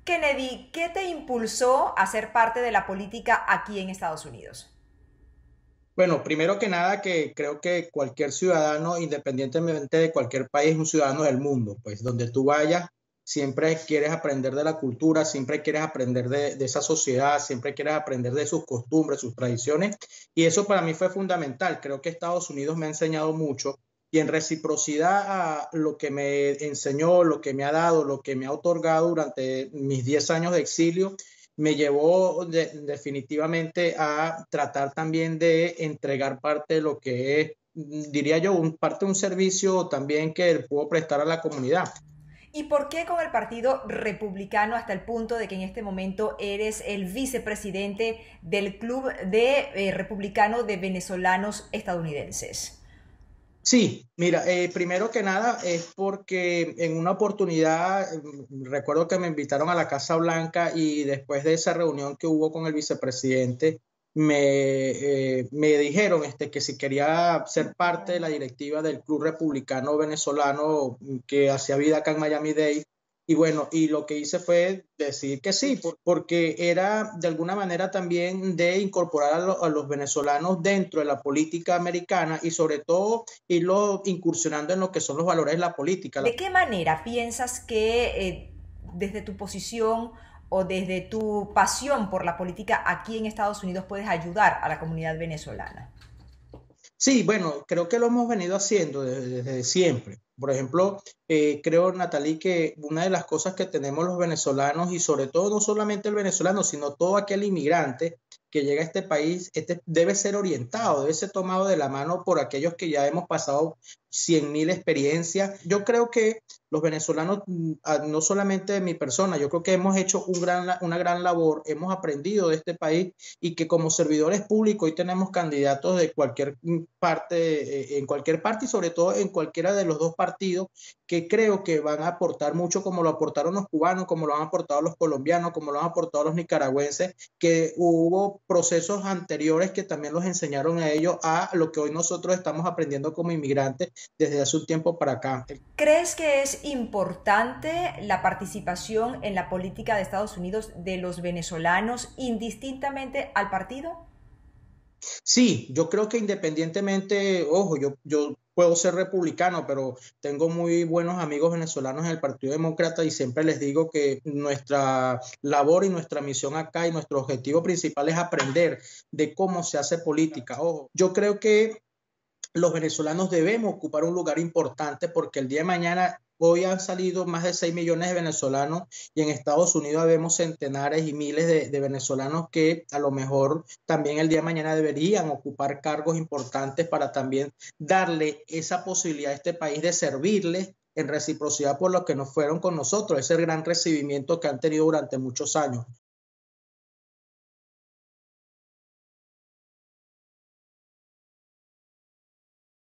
Kennedy, ¿qué te impulsó a ser parte de la política aquí en Estados Unidos? Bueno, primero que nada, que creo que cualquier ciudadano, independientemente de cualquier país, es un ciudadano del mundo. Pues donde tú vayas, siempre quieres aprender de la cultura, siempre quieres aprender de esa sociedad, siempre quieres aprender de sus costumbres, sus tradiciones. Y eso para mí fue fundamental. Creo que Estados Unidos me ha enseñado mucho. Y en reciprocidad a lo que me enseñó, lo que me ha dado, lo que me ha otorgado durante mis 10 años de exilio, me llevó definitivamente a tratar también de entregar parte de lo que es, diría yo, parte de un servicio también que puedo prestar a la comunidad. ¿Y por qué con el Partido Republicano hasta el punto de que en este momento eres el vicepresidente del Club de Republicano de Venezolanos Estadounidenses? Sí, mira, primero que nada es porque en una oportunidad, recuerdo que me invitaron a la Casa Blanca y después de esa reunión que hubo con el vicepresidente, me dijeron que si quería ser parte de la directiva del Club Republicano Venezolano que hacía vida acá en Miami-Dade. Y bueno, y lo que hice fue decir que sí, porque era de alguna manera también de incorporar a los venezolanos dentro de la política americana y sobre todo irlo incursionando en lo que son los valores de la política. ¿De qué manera piensas que desde tu posición o desde tu pasión por la política aquí en Estados Unidos puedes ayudar a la comunidad venezolana? Sí, bueno, creo que lo hemos venido haciendo desde siempre. Por ejemplo, creo, Natalie, que una de las cosas que tenemos los venezolanos y sobre todo no solamente el venezolano, sino todo aquel inmigrante que llega a este país, debe ser orientado, debe ser tomado de la mano por aquellos que ya hemos pasado 100.000 experiencias. Yo creo que los venezolanos, no solamente de mi persona, yo creo que hemos hecho una gran labor, hemos aprendido de este país y que como servidores públicos hoy tenemos candidatos de cualquier parte, en cualquier parte y sobre todo en cualquiera de los dos partidos que creo que van a aportar mucho como lo aportaron los cubanos, como lo han aportado los colombianos, como lo han aportado los nicaragüenses, que hubo procesos anteriores que también los enseñaron a ellos a lo que hoy nosotros estamos aprendiendo como inmigrantes desde hace un tiempo para acá. ¿Crees que es importante la participación en la política de Estados Unidos de los venezolanos indistintamente al partido? Sí, yo creo que independientemente, ojo, yo puedo ser republicano, pero tengo muy buenos amigos venezolanos en el Partido Demócrata y siempre les digo que nuestra labor y nuestra misión acá y nuestro objetivo principal es aprender de cómo se hace política. Ojo, yo creo que los venezolanos debemos ocupar un lugar importante porque el día de mañana, hoy han salido más de 6 millones de venezolanos y en Estados Unidos vemos centenares y miles de venezolanos que a lo mejor también el día de mañana deberían ocupar cargos importantes para también darle esa posibilidad a este país de servirles en reciprocidad por lo que nos fueron con nosotros, ese gran recibimiento que han tenido durante muchos años.